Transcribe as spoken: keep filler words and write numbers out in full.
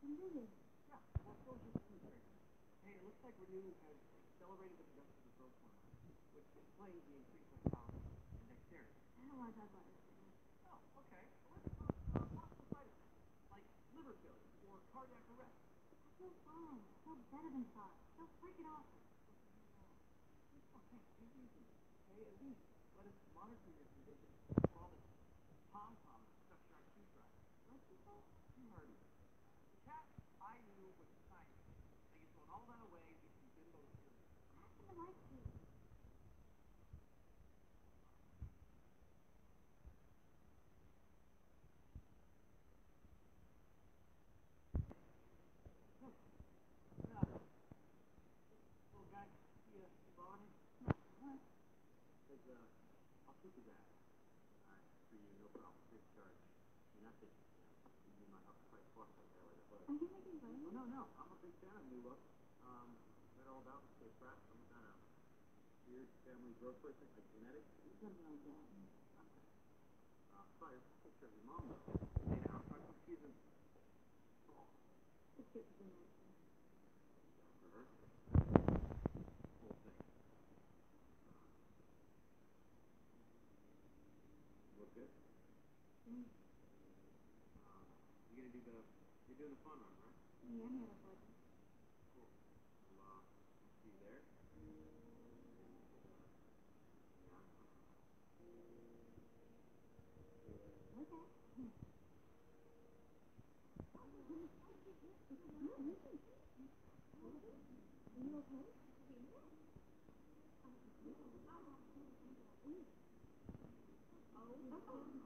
Really? Yeah, well, so just Tuesday. Hey, it looks like Renew has accelerated the production of growth hormone, which explains the increased vitality and dexterity. I don't want to talk about this right now. Oh, okay. Well, let's talk about possible side effects, like liver failure or cardiac arrest. I feel fine. I feel better than thought. So freaking awesome. Okay, take it easy. Okay, at least let us monitor your condition for all this pom-pom and stuff-sharp shoe drive. What you say? You heard me. The cat I knew was a scientist. Now you're throwing all that away and get some bimbo cereal. I happen to like you. Yeah. Little guy, see uh, Bonnie? No. What? Because, uh, I'll keep his ass. All right, for you, no problem. Free of charge. I mean, not that, you know, you need my help to fight force like that later, but... Are you making fun of me? Oh, no, no. I'm a big fan of New Look. Um, read all about it. Stay fresh. Some kind of weird family growth person, like genetics. Something like that. Uh, sorry, picture of your mom, though. Hey, now, I'm talking to Susan. Oh, It's good to be nice. for her. Whole thing. Look good? Mm. Um, you're gonna do the, you're doing the fun run, right? Yeah, I'm here before this. Cool. Well, uh, see you there. Okay. Hmm. Are you okay? Oh, okay.